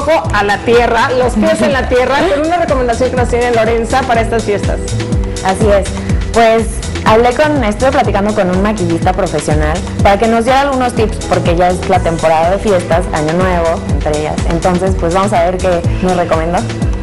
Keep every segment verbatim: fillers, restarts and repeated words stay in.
poco a la tierra, los pies en la tierra, con una recomendación que nos tiene Lorenza para estas fiestas. Así es, pues hablé con, estuve platicando con un maquillista profesional para que nos diera algunos tips, porque ya es la temporada de fiestas, año nuevo, entre ellas. Entonces, pues vamos a ver qué nos recomendó.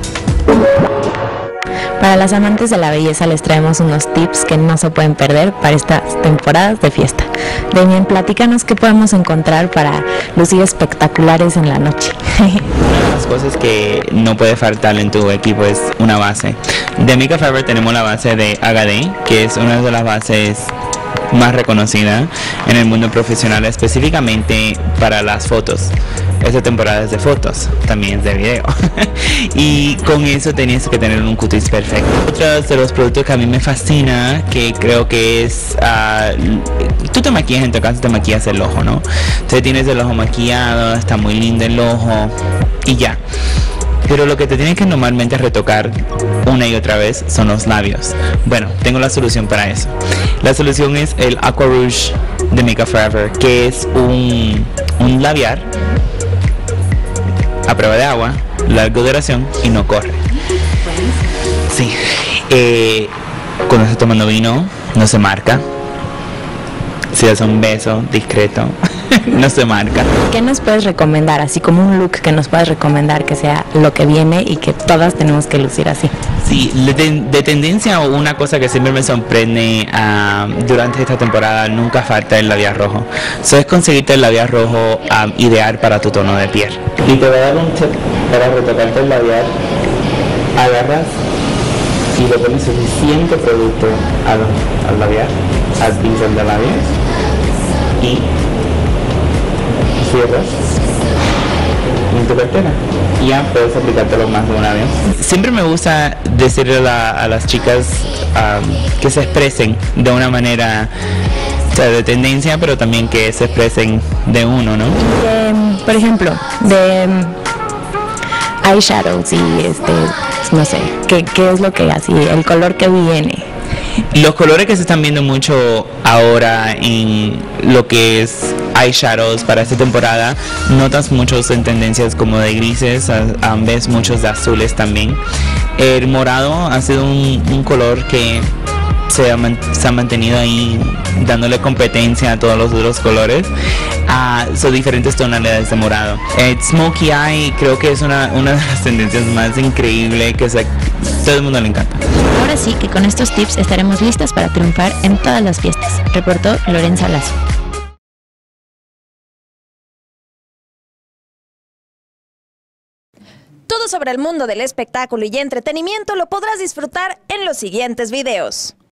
Para las amantes de la belleza les traemos unos tips que no se pueden perder para estas temporadas de fiesta. Damien, platícanos qué podemos encontrar para lucir espectaculares en la noche. Una de las cosas que no puede faltar en tu equipo es una base. De Mica Forever tenemos la base de Agaday, que es una de las bases más reconocida en el mundo profesional, específicamente para las fotos. Esta temporada es de fotos, también es de video. Y con eso tenías que tener un cutis perfecto. Otro de los productos que a mí me fascina, que creo que es... Uh, tú te maquillas en tu casa, te maquillas el ojo, ¿no? Entonces tienes el ojo maquillado, está muy lindo el ojo y ya. Pero lo que te tienes que normalmente retocar una y otra vez son los labios. Bueno, tengo la solución para eso. La solución es el Aqua Rouge de Mica Forever, que es un, un labial a prueba de agua, larga duración y no corre. Sí. Eh, cuando estás tomando vino, no se marca. Si das un beso discreto, no se marca. ¿Qué nos puedes recomendar? Así como un look que nos puedas recomendar que sea lo que viene y que todas tenemos que lucir así. Sí, de, de tendencia, una cosa que siempre me sorprende uh, durante esta temporada, nunca falta el labial rojo. Eso es conseguirte el labial rojo um, ideal para tu tono de piel. Y te voy a dar un tip para retocarte el labial. Agarras y le pones suficiente producto al, al labial, al pincel de labios, y cierras en tu cartera y ya puedes aplicártelo más de una vez. Siempre me gusta decirle a, la, a las chicas um, que se expresen de una manera, o sea, de tendencia, pero también que se expresen de uno, ¿no? De, por ejemplo, de um, eyeshadows y este, no sé, ¿qué, qué es lo que así, el color que viene? Los colores que se están viendo mucho ahora en lo que es eyeshadows para esta temporada, notas muchos en tendencias como de grises, a, a ves muchos de azules también. El morado ha sido un, un color que se ha, se ha mantenido ahí dándole competencia a todos los otros colores. Uh, son diferentes tonalidades de morado. El smokey eye creo que es una, una de las tendencias más increíbles que se, todo el mundo le encanta. Ahora sí que con estos tips estaremos listas para triunfar en todas las fiestas. Reportó Lorenza Lazo. Todo sobre el mundo del espectáculo y entretenimiento lo podrás disfrutar en los siguientes videos.